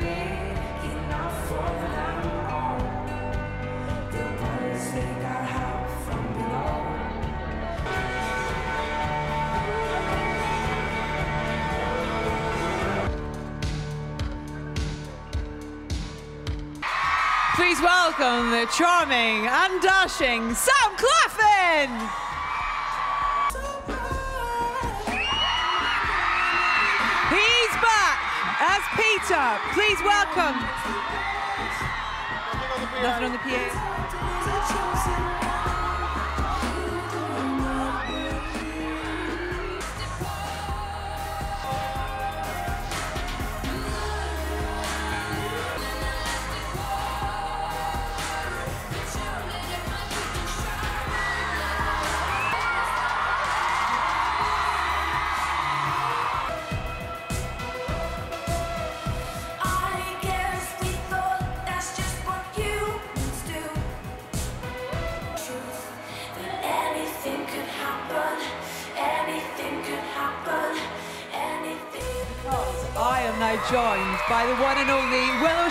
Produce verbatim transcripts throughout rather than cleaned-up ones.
Please welcome the charming and dashing Sam Claflin! He's back as Peter. Please welcome. Nothing on the P A. I am now joined by the one and only Willow.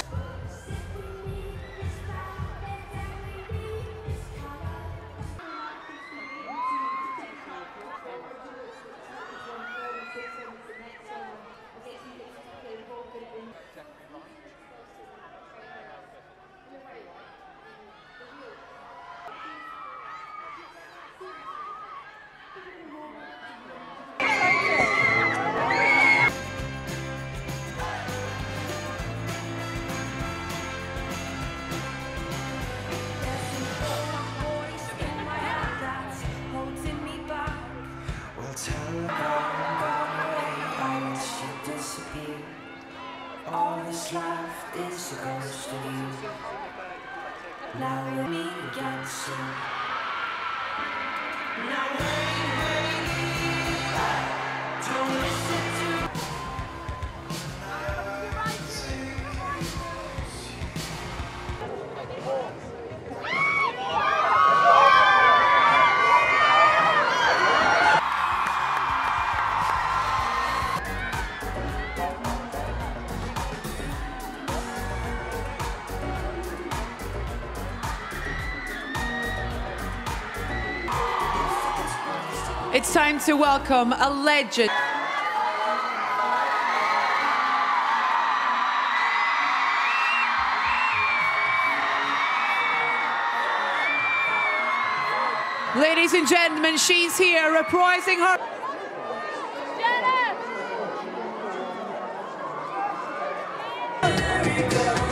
All that's left is a ghost of you. Now let me get some. Now wait, wait, don't listen to. It's time to welcome a legend. Ladies and gentlemen, she's here reprising her. There we go.